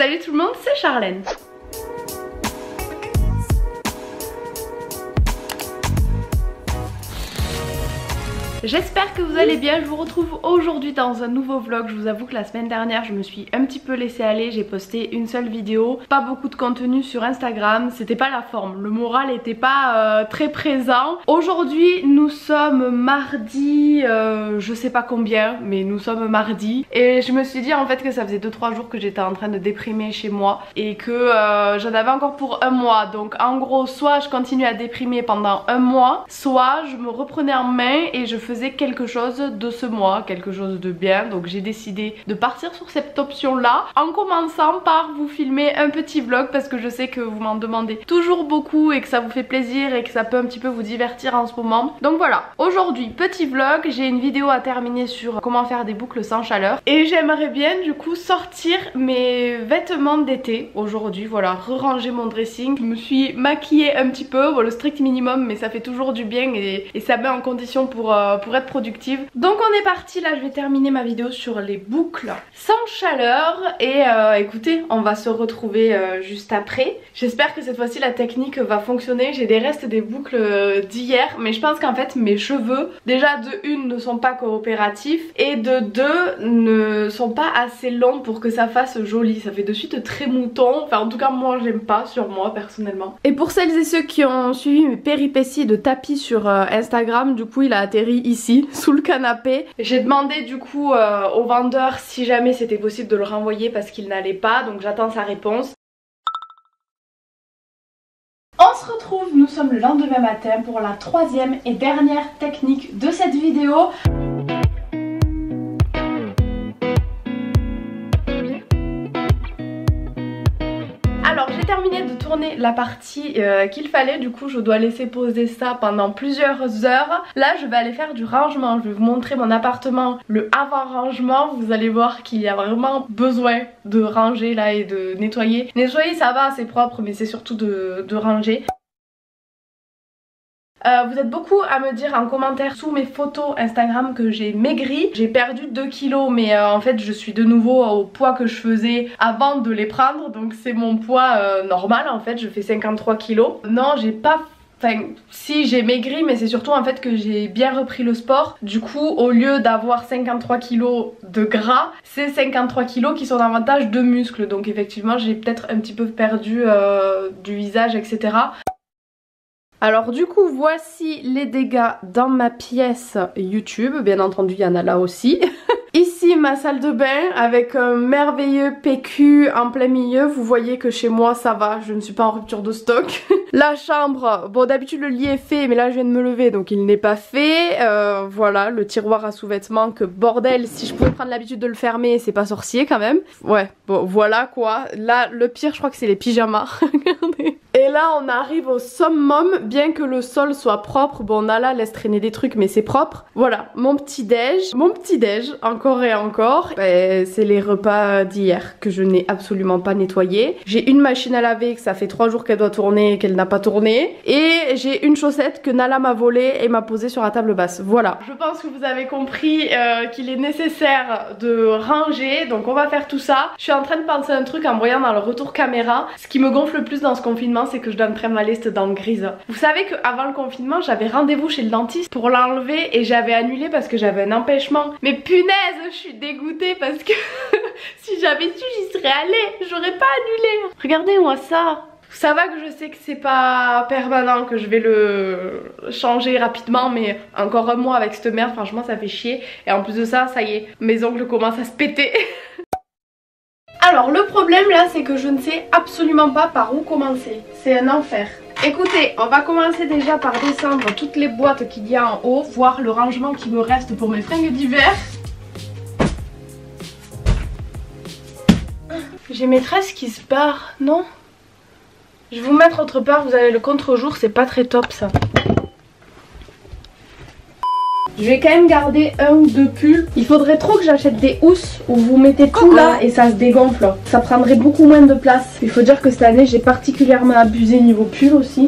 Salut tout le monde, c'est Charlène. J'espère que vous allez bien, je vous retrouve aujourd'hui dans un nouveau vlog. Je vous avoue que la semaine dernière je me suis un petit peu laissée aller, j'ai posté une seule vidéo, pas beaucoup de contenu sur Instagram, c'était pas la forme, le moral était pas très présent. Aujourd'hui nous sommes mardi, je sais pas combien, mais nous sommes mardi. Et je me suis dit en fait que ça faisait 2-3 jours que j'étais en train de déprimer chez moi et que j'en avais encore pour un mois. Donc en gros soit je continue à déprimer pendant un mois, soit je me reprenais en main et je faisais quelque chose de ce mois, quelque chose de bien. Donc j'ai décidé de partir sur cette option là en commençant par vous filmer un petit vlog parce que je sais que vous m'en demandez toujours beaucoup et que ça vous fait plaisir et que ça peut un petit peu vous divertir en ce moment. Donc voilà, aujourd'hui petit vlog, j'ai une vidéo à terminer sur comment faire des boucles sans chaleur et j'aimerais bien du coup sortir mes vêtements d'été aujourd'hui. Voilà, re-ranger mon dressing, je me suis maquillée un petit peu, bon, le strict minimum, mais ça fait toujours du bien et ça met en condition pour être productive. Donc on est parti, là je vais terminer ma vidéo sur les boucles sans chaleur et écoutez, on va se retrouver juste après. J'espère que cette fois-ci la technique va fonctionner. J'ai des restes des boucles d'hier, mais je pense qu'en fait mes cheveux déjà de une ne sont pas coopératifs et de deux ne sont pas assez longs pour que ça fasse joli. Ça fait de suite très mouton, enfin en tout cas moi j'aime pas sur moi personnellement. Et pour celles et ceux qui ont suivi mes péripéties de tapis sur Instagram, du coup il a atterri ici sous le canapé. J'ai demandé du coup au vendeur si jamais c'était possible de le renvoyer parce qu'il n'allait pas, donc j'attends sa réponse. On se retrouve, nous sommes le lendemain matin pour la troisième et dernière technique de cette vidéo. Alors j'ai terminé de tourner la partie qu'il fallait, du coup je dois laisser poser ça pendant plusieurs heures. Là je vais aller faire du rangement, je vais vous montrer mon appartement, le avant rangement. Vous allez voir qu'il y a vraiment besoin de ranger là et de nettoyer. Nettoyer ça va, c'est propre, mais c'est surtout de ranger. Vous êtes beaucoup à me dire en commentaire sous mes photos Instagram que j'ai maigri. J'ai perdu 2 kilos mais en fait je suis de nouveau au poids que je faisais avant de les prendre. Donc c'est mon poids normal en fait, je fais 53 kilos. Non j'ai pas... Enfin si j'ai maigri mais c'est surtout en fait que j'ai bien repris le sport. Du coup au lieu d'avoir 53 kilos de gras, c'est 53 kilos qui sont davantage de muscles. Donc effectivement j'ai peut-être un petit peu perdu du visage etc. Alors du coup voici les dégâts dans ma pièce YouTube, bien entendu il y en a là aussi. Ici ma salle de bain avec un merveilleux PQ en plein milieu, vous voyez que chez moi ça va, je ne suis pas en rupture de stock. La chambre, bon d'habitude le lit est fait mais là je viens de me lever donc il n'est pas fait. Voilà le tiroir à sous-vêtements que bordel, si je pouvais prendre l'habitude de le fermer c'est pas sorcier quand même. Ouais bon voilà quoi, là le pire je crois que c'est les pyjamas, regardez. Et là on arrive au summum, bien que le sol soit propre, bon Nala laisse traîner des trucs mais c'est propre. Voilà mon petit déj encore et encore. C'est les repas d'hier que je n'ai absolument pas nettoyé. J'ai une machine à laver que ça fait 3 jours qu'elle doit tourner et qu'elle n'a pas tourné. Et j'ai une chaussette que Nala m'a volée et m'a posée sur la table basse. Voilà. Je pense que vous avez compris qu'il est nécessaire de ranger, donc on va faire tout ça. Je suis en train de penser à un truc en voyant dans le retour caméra. Ce qui me gonfle le plus dans ce confinement c'est que je dois me prendre ma liste dents grises. Vous savez qu'avant le confinement j'avais rendez-vous chez le dentiste pour l'enlever et j'avais annulé parce que j'avais un empêchement. Mais punaise, je suis dégoûtée parce que si j'avais su j'y serais allée, j'aurais pas annulé. Regardez-moi ça. Ça va que je sais que c'est pas permanent, que je vais le changer rapidement, mais encore un mois avec cette merde, franchement ça fait chier. Et en plus de ça, ça y est, mes ongles commencent à se péter. Alors le problème là c'est que je ne sais absolument pas par où commencer, c'est un enfer. Écoutez, on va commencer déjà par descendre toutes les boîtes qu'il y a en haut, voir le rangement qui me reste pour mes fringues d'hiver. J'ai mes tresses qui se barrent, non? Je vais vous mettre autre part, vous avez le contre-jour, c'est pas très top ça. Je vais quand même garder 1 ou 2 pulls. Il faudrait trop que j'achète des housses où vous mettez tout là et ça se dégonfle. Ça prendrait beaucoup moins de place. Il faut dire que cette année j'ai particulièrement abusé niveau pull aussi.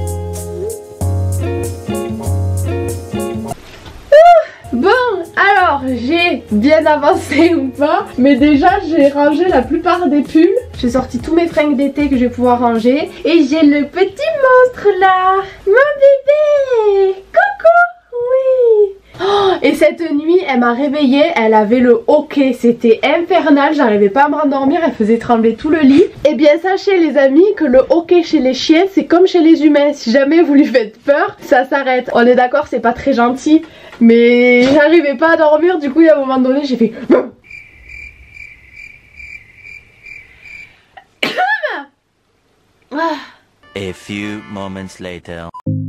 Bon, alors Alors j'ai bien avancé ou pas, mais déjà j'ai rangé la plupart des pulls. J'ai sorti tous mes fringues d'été que je vais pouvoir ranger. Et j'ai le petit monstre là, mon bébé. Coucou, oui. Oh, et cette nuit elle m'a réveillée, elle avait le hoquet, c'était infernal, j'arrivais pas à me rendormir, elle faisait trembler tout le lit. Et bien sachez les amis que le hoquet chez les chiens c'est comme chez les humains, si jamais vous lui faites peur, ça s'arrête. On est d'accord, c'est pas très gentil, mais j'arrivais pas à dormir, du coup à un moment donné j'ai fait... A few moments later.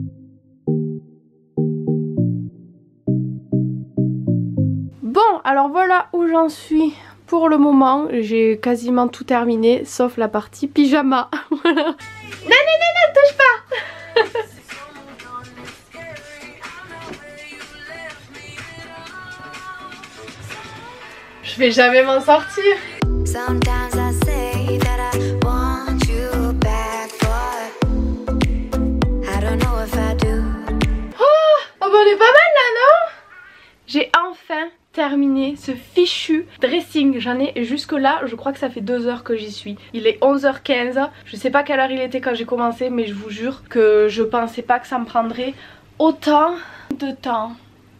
Bon, alors voilà où j'en suis pour le moment. J'ai quasiment tout terminé, sauf la partie pyjama. Voilà. Non, touche pas. Je vais jamais m'en sortir. Sometimes I say that I want you back for I don't know if I do. Oh, bah on est pas mal là, non? J'ai enfin terminé ce fichu dressing. J'en ai jusque là, je crois que ça fait 2 heures que j'y suis. Il est 11h15. Je sais pas quelle heure il était quand j'ai commencé, mais je vous jure que je pensais pas que ça me prendrait autant de temps.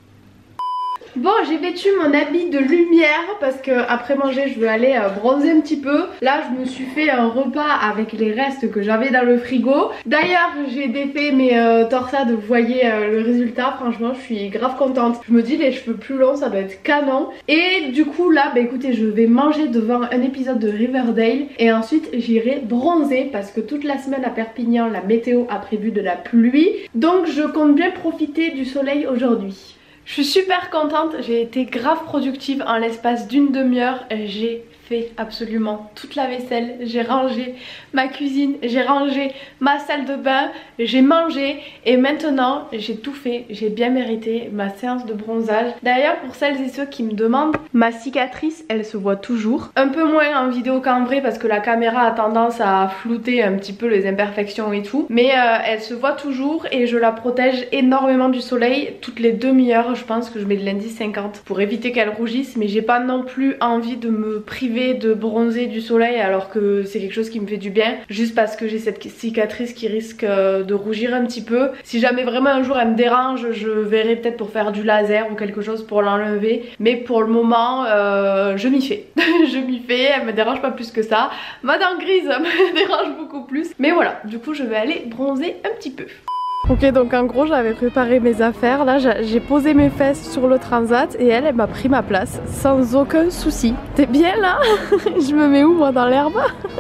Bon, j'ai vêtu mon habit de lumière parce que après manger je veux aller bronzer un petit peu. Là je me suis fait un repas avec les restes que j'avais dans le frigo. D'ailleurs j'ai défait mes torsades, vous voyez le résultat. Franchement je suis grave contente. Je me dis les cheveux plus longs ça doit être canon. Et du coup là bah écoutez, je vais manger devant un épisode de Riverdale. Et ensuite j'irai bronzer parce que toute la semaine à Perpignan la météo a prévu de la pluie. Donc je compte bien profiter du soleil aujourd'hui. Je suis super contente, j'ai été grave productive en l'espace d'une demi-heure. J'ai fait absolument toute la vaisselle, j'ai rangé ma cuisine, j'ai rangé ma salle de bain, j'ai mangé et maintenant j'ai tout fait. J'ai bien mérité ma séance de bronzage. D'ailleurs pour celles et ceux qui me demandent, ma cicatrice elle se voit toujours. Un peu moins en vidéo qu'en vrai parce que la caméra a tendance à flouter un petit peu les imperfections et tout. Mais elle se voit toujours et je la protège énormément du soleil. Toutes les demi-heures je pense que je mets de l'indice 50 pour éviter qu'elle rougisse. Mais j'ai pas non plus envie de me priver de bronzer du soleil alors que c'est quelque chose qui me fait du bien, juste parce que j'ai cette cicatrice qui risque de rougir un petit peu. Si jamais vraiment un jour elle me dérange, je verrai peut-être pour faire du laser ou quelque chose pour l'enlever, mais pour le moment je m'y fais. Je m'y fais, elle me dérange pas plus que ça. Ma dent grise me dérange beaucoup plus, mais voilà, du coup je vais aller bronzer un petit peu. Ok, donc en gros j'avais préparé mes affaires, là j'ai posé mes fesses sur le transat et elle m'a pris ma place sans aucun souci. T'es bien là? Je me mets où moi, dans l'herbe?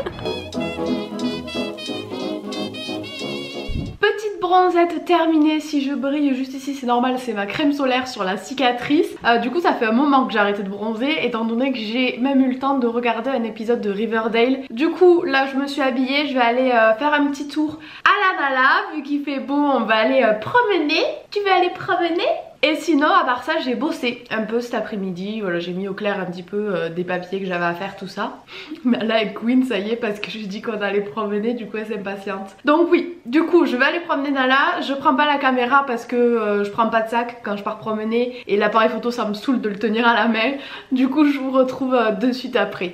Petite bronzette terminée, si je brille juste ici c'est normal, c'est ma crème solaire sur la cicatrice. Du coup ça fait un moment que j'ai arrêté de bronzer étant donné que j'ai même eu le temps de regarder un épisode de Riverdale. Du coup là je me suis habillée, je vais aller faire un petit tour à la Nala, vu qu'il fait beau on va aller promener. Tu veux aller promener? Et sinon à part ça j'ai bossé un peu cet après-midi, voilà, j'ai mis au clair un petit peu des papiers que j'avais à faire, tout ça. Mais là avec Queen ça y est, parce que je lui dis qu'on allait promener, du coup elle s'impatiente. Donc oui, du coup je vais aller promener Nala, je prends pas la caméra parce que je prends pas de sac quand je pars promener et l'appareil photo ça me saoule de le tenir à la main. Du coup je vous retrouve de suite après.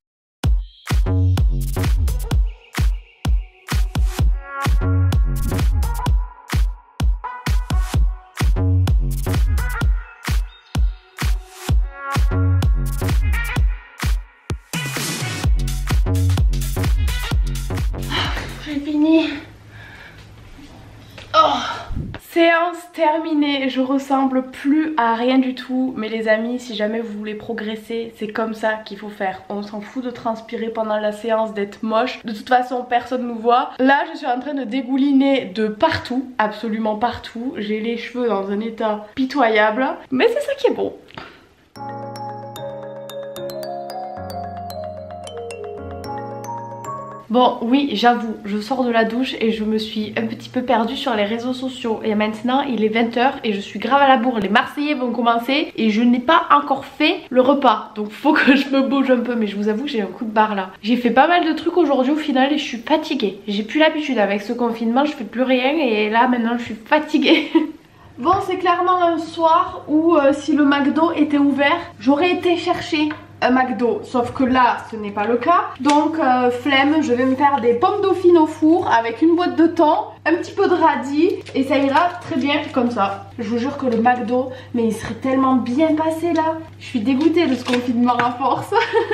J'ai fini. Oh, séance terminée. Je ressemble plus à rien du tout. Mais les amis, si jamais vous voulez progresser, c'est comme ça qu'il faut faire. On s'en fout de transpirer pendant la séance, d'être moche. De toute façon, personne nous voit. Là, je suis en train de dégouliner de partout. Absolument partout. J'ai les cheveux dans un état pitoyable. Mais c'est ça qui est bon. Bon oui, j'avoue, je sors de la douche et je me suis un petit peu perdue sur les réseaux sociaux. Et maintenant il est 20 h et je suis grave à la bourre. Les Marseillais vont commencer et je n'ai pas encore fait le repas. Donc faut que je me bouge un peu, mais je vous avoue que j'ai un coup de barre là. J'ai fait pas mal de trucs aujourd'hui au final et je suis fatiguée. J'ai plus l'habitude, avec ce confinement je fais plus rien et là maintenant je suis fatiguée. Bon, c'est clairement un soir où si le McDo était ouvert, j'aurais été chercher un McDo, sauf que là ce n'est pas le cas, donc flemme, je vais me faire des pommes dauphines au four avec une boîte de thon, un petit peu de radis et ça ira très bien comme ça. Je vous jure que le McDo, mais il serait tellement bien passé là. Je suis dégoûtée de ce confinement à force.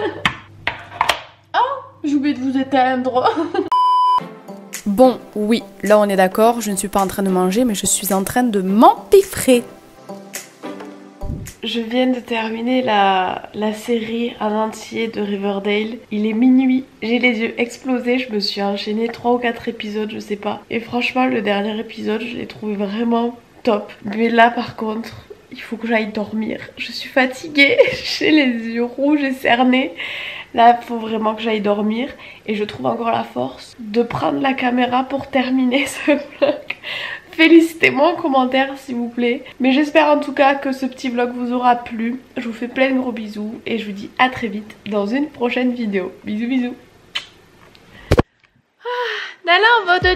Oh, j'ai oublié de vous éteindre. Bon, oui, là on est d'accord, je ne suis pas en train de manger, mais je suis en train de m'empiffrer. Je viens de terminer la série en entier de Riverdale. Il est minuit, j'ai les yeux explosés, je me suis enchaînée 3 ou 4 épisodes, je sais pas. Et franchement, le dernier épisode, je l'ai trouvé vraiment top. Mais là par contre, il faut que j'aille dormir. Je suis fatiguée, j'ai les yeux rouges et cernés. Là, il faut vraiment que j'aille dormir. Et je trouve encore la force de prendre la caméra pour terminer ce vlog. Félicitez-moi en commentaire s'il vous plaît. Mais j'espère en tout cas que ce petit vlog vous aura plu. Je vous fais plein de gros bisous. Et je vous dis à très vite dans une prochaine vidéo. Bisous bisous. Nala, on va au dodo ?